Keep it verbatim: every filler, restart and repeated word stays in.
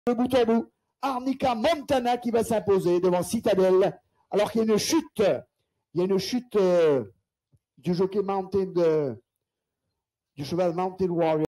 de bout en bout. Arnica Montana qui va s'imposer devant Citadel. Alors qu'il y a une chute. Il y a une chute euh, du jockey Mountain de, du cheval Mountain Warrior.